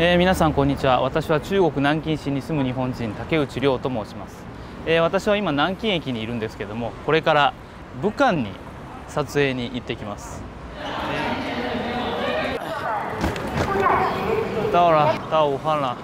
皆さんこんにちは。私は中国南京市に住む日本人竹内涼と申します。私は今南京駅にいるんですけども、これから武漢に撮影に行ってきます。到武汉了，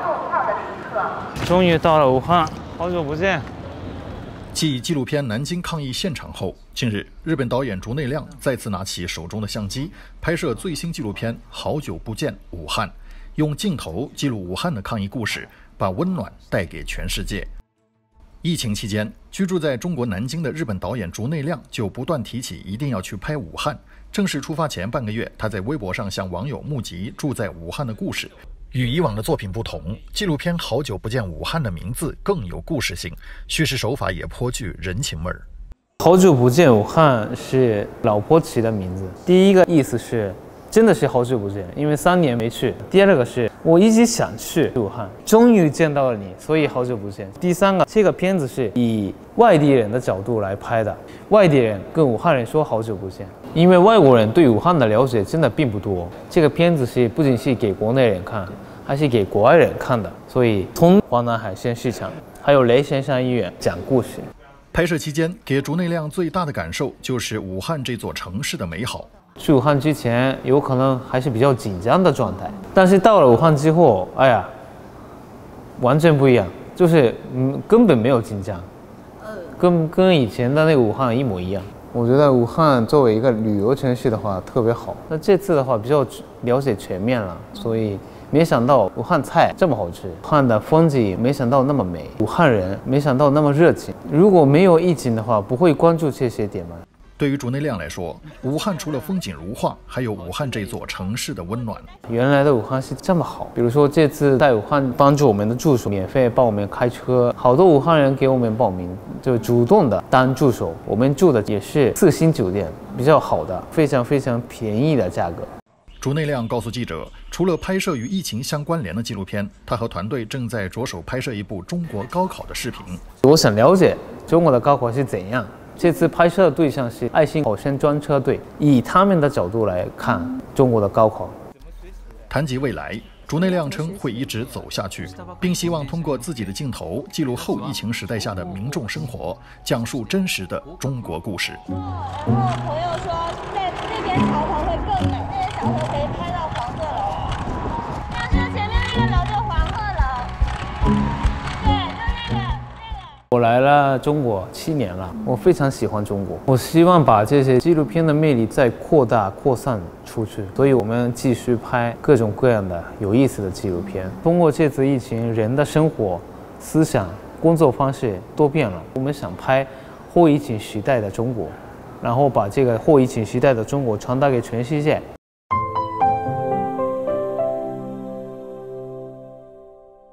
终于到了武汉，好久不见。 继纪录片《南京抗疫现场》后，近日日本导演竹内亮再次拿起手中的相机，拍摄最新纪录片《好久不见武汉》，用镜头记录武汉的抗疫故事，把温暖带给全世界。疫情期间，居住在中国南京的日本导演竹内亮就不断提起一定要去拍武汉。正式出发前半个月，他在微博上向网友募集住在武汉的故事。与以往的作品不同，纪录片《好久不见武汉》的名字更有故事性，叙事手法也颇具人情味儿。 好久不见武汉是老婆起的名字，第一个意思是真的是好久不见，因为3年没去。第二个是我一直想去武汉，终于见到了你，所以好久不见。第三个，这个片子是以外地人的角度来拍的，外地人跟武汉人说好久不见，因为外国人对武汉的了解真的并不多。这个片子是不仅是给国内人看，还是给国外人看的，所以从华南海鲜市场还有雷神山医院讲故事。 拍摄期间，给竹内亮最大的感受就是武汉这座城市的美好。 去武汉之前，有可能还是比较紧张的状态，但是到了武汉之后，哎呀，完全不一样，就是根本没有紧张，跟以前的那个武汉一模一样。我觉得武汉作为一个旅游城市的话特别好。那这次的话比较了解全面了，所以没想到武汉菜这么好吃，武汉的风景没想到那么美，武汉人没想到那么热情。如果没有疫情的话，不会关注这些点吗？ 对于竹内亮来说，武汉除了风景如画，还有武汉这座城市的温暖。 原来的武汉是这么好，比如说这次在武汉帮助我们的助手免费帮我们开车，好多武汉人给我们报名，就主动的当助手。我们住的也是4星酒店，比较好的，非常非常便宜的价格。 竹内亮告诉记者，除了拍摄与疫情相关联的纪录片，他和团队正在着手拍摄一部中国高考的视频。 我想了解中国的高考是怎样。这次拍摄的对象是爱心考生专车队，以他们的角度来看中国的高考。 谈及未来，竹内亮称会一直走下去，并希望通过自己的镜头记录后疫情时代下的民众生活，讲述真实的中国故事。 然后朋友说，在这边桥头会更美，这些小河可以拍到黄鹤楼。但是前面那个楼就黄鹤楼，对，就那个。 我来了中国7年了，我非常喜欢中国。我希望把这些纪录片的魅力再扩散出去，所以我们继续拍各种各样的有意思的纪录片。通过这次疫情，人的生活、思想、工作方式都变了。我们想拍后疫情时代的中国，然后把这个后疫情时代的中国传达给全世界。